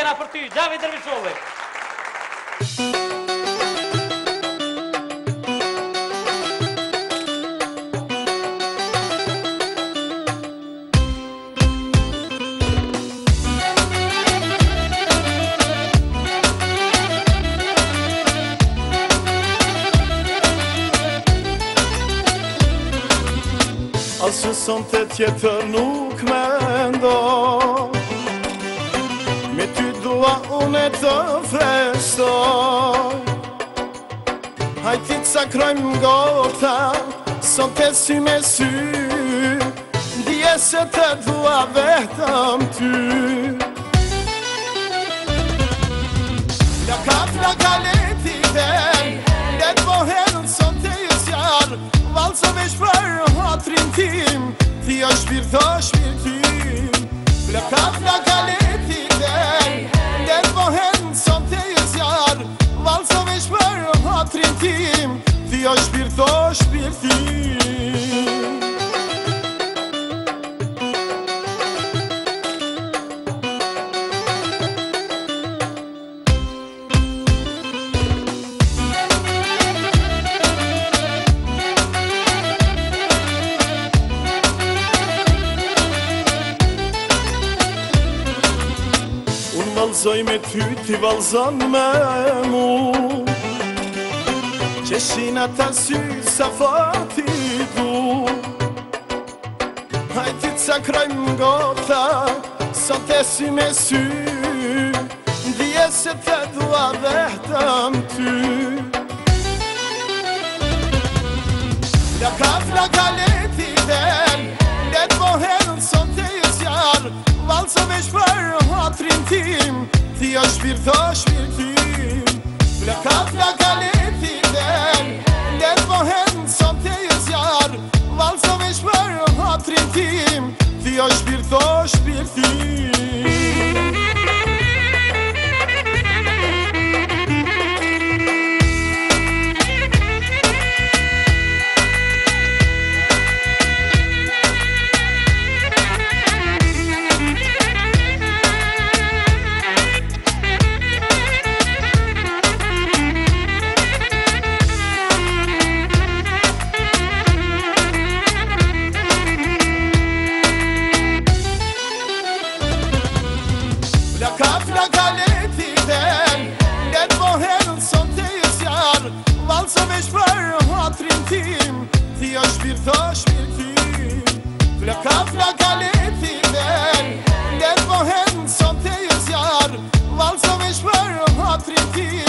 tjera për ty, Xhavi Dervishovi. Asë sonte tjetër nuk mendo, me ty dua unë të frestoj. Hajti të sakrojmë gota, sonte sy me sy, dje se të dua vetëm ty. Plaka leti del, let boherën sonte ju zjarë, valsa vesh për hatrin tim, ti o shpirtim. Plaka leti del, let boherën sonte ju zjarë, valsa vesh për hatrin tim, ti o shpirtim. Valzoj me ty, ti valzon me mu, qeshin ata sy sa fati du. Hajti të sakrojmë gota, sot e sy me sy, dje se të dua vetëm ty. Plaka leti del, let boherën sot e ju zjarë, valsa vesh për hatrin tim, ti o shpirtim. Plaka leti del, let boherën sot e ju zjarë, valsa vesh për hatrin tim, ti o shpirtim. Plaka leti del, let boherën sot e ju zjarë, valsa vesh për hatrin tim, ti o shpirtim. Plaka leti del, let boherën sot e ju zjarë, valsa vesh për hatrin tim,